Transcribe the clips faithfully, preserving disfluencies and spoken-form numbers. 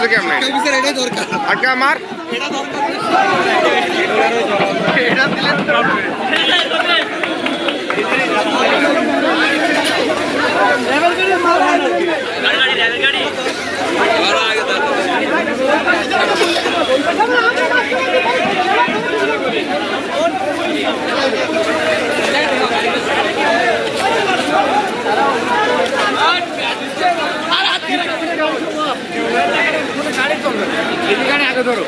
কেমনে আটকা আমার গাড়ি আগে ধরো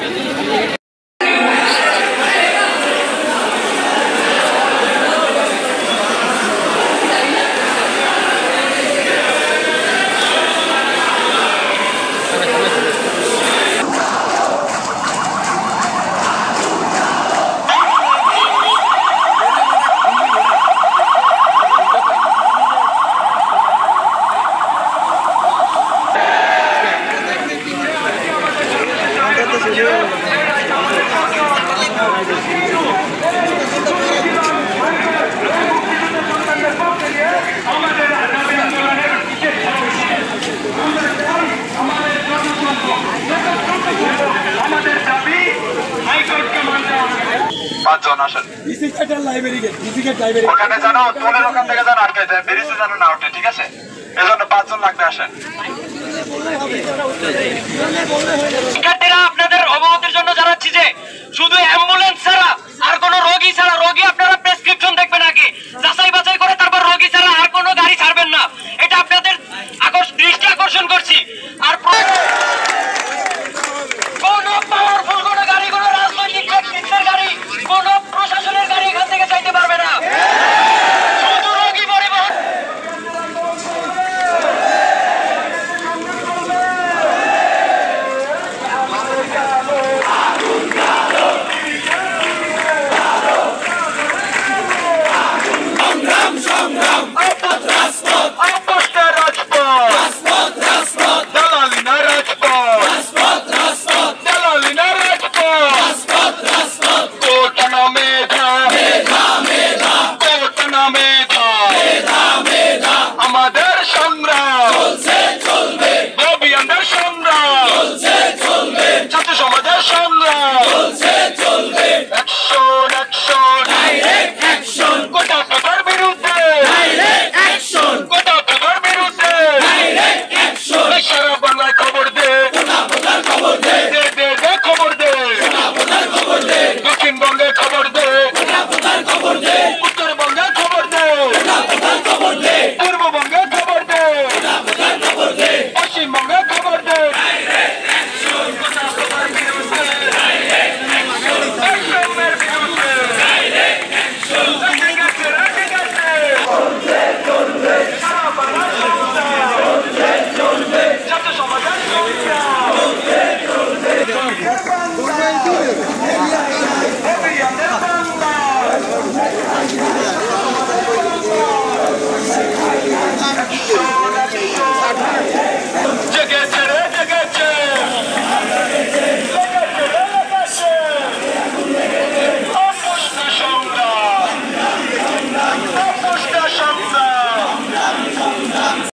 পাঁচজন আসেন ওখানে জানো তোলের ওখান থেকে জানো আটকে যায় বেরিয়েছে জানো না ওঠে ঠিক আছে এজন্য পাঁচজন লাগবে আসেন শিক্ষার্থীরা আপনাদের অবগতির জন্য জানাচ্ছি যে শুধু অ্যাম্বুলেন্স ছাড়া আর কোনো রোগী ছাড়া রোগী আপনারা প্রেসক্রিপশন দেখবেন আগে যাচাই বাছাই করে তারপর রোগী ছাড়া আর কোনো গাড়ি ছাড়বেন না এটা আপনাদের দৃষ্টি আকর্ষণ করছি আর কোনো পাওয়ারফুল কোনো গাড়ি কোনো রাজনৈতিক ব্যক্তিত্বের গাড়ি কোনো প্রশাসনের গাড়ি এখান থেকে চাইতে পারবে না শুধু রোগী পরিবহন সংগ্রাম সংগ্রাম